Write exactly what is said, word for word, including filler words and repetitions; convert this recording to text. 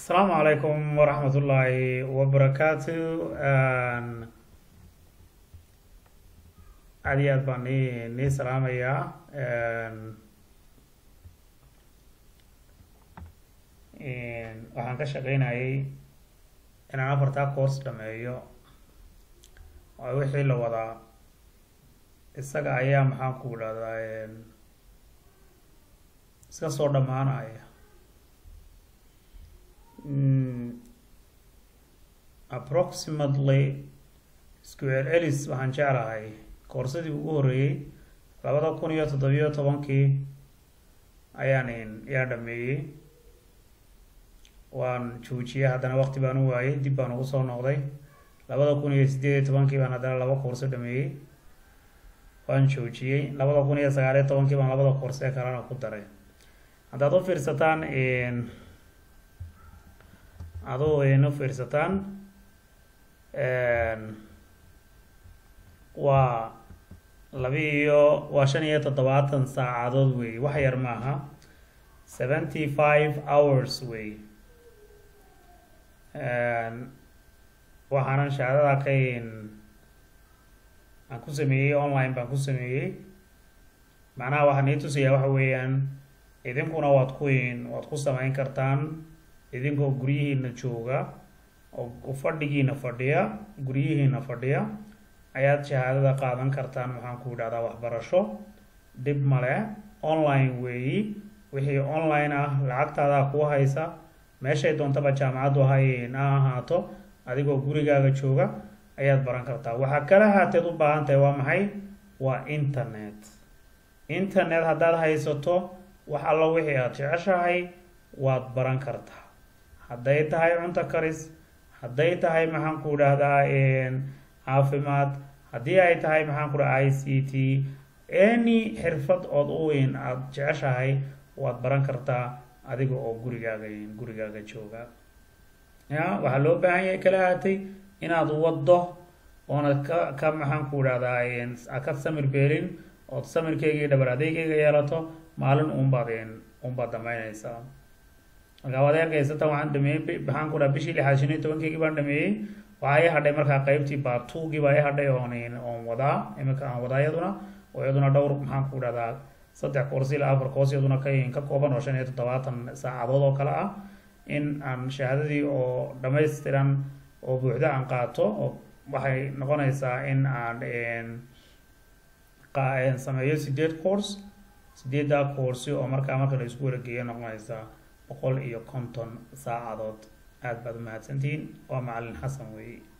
السلام عليكم ورحمة الله وبركاته. عادي أدباني ني سلام يا waxaan ka shaqeynayay inaan afartaa course dhameeyo oo wixii la wadaa isaga ayaa maxaan ku dhahdaa iska soo dhamaanaya approximately square elis waxaan jeclahay koorsadii ugu horeeyay labada kun iyo toddobiyo tobankii ayaan yaa dhameeyey waan joojiyay haddana waqti baan u waayay dib baan ugu soo noqday labada kun iyo siddeed iyo tobankii baan haddana laba koorso dhameeyey waan joojiyey labada kun iyo sagaal iyo tobankii baan labada koorso ee kalena ku daray haddaad u fiirsataan adoo inu fiirsataan waa laba iyo waa shan iyo toddobaatan saacadood wey wax yar maaha seventy five hours wey waxaanan shahaadada ka aan ku sameeyey online baan ku sameeyey macnaha waxaan ii tusayaa waxa weeyaan idinkuna waad ku waad ku samayn kartaan idinkoo guryihiina jooga oo fadhigiina fadhiya guryihiina fadhiya ayaad shahaadada qaadan kartaan maxaan ku idhahdaa waxbarasho dib male online weeyi wixii online ah lacagtaada ku haysa meeshay doontaba jaamacaddu hayn ha ahaato adigoo gurigaaga jooga ayaad baran kartaa waxaa kala haateed u baahan tahay waa maxay waa internet internet haddaad haysato wax alla wixii aad jeceshahay waad baran kartaa hadday tahay cunto karis hadday tahay maxaan ku idhahdaa caafimaad haddii ay tahay maxaan ku dhaha i c t any xirfad ood u weyn aada jeceshahay waad baran kartaa adiga oo gurigaaga gurigaaga jooga ya waxaa loo baahan yahay kala haatay inaad waddo oona ka ka maxaan ku idhahdaa ka samir beelin ood samirkeyga iyo dhabar adeegeyga yeelato maalin uunbaad uunbaad damaynaysaa markaa waad ergaysata waxaan dhameeyey maxaan ku dhaha bishii lixaad shan iyo tobankeygii baan dhameeyey waxaa ii hadhay markaa qaybtii baartuugii baa ii hadhay oon oon wadaa iminka aan wadaa iyaduna oo iyaduna dhowr maxaan ku idhahdaa saddex koorsi ilaa afar koors iyaduna ka ka kooban oo shan iyo toddobaatan saacadood oo kale ah in aan shahaadadii oo dhammaystiran oo buuxda aan qaato oo waxay noqonaysaa in aan sameeyo sideed course sideeddaa coursi oo markaa marka la isku warageeyo noqonaysaa boqol iyo konton saacadood aad baad u mahadsantihiin waa macalin xasan weeye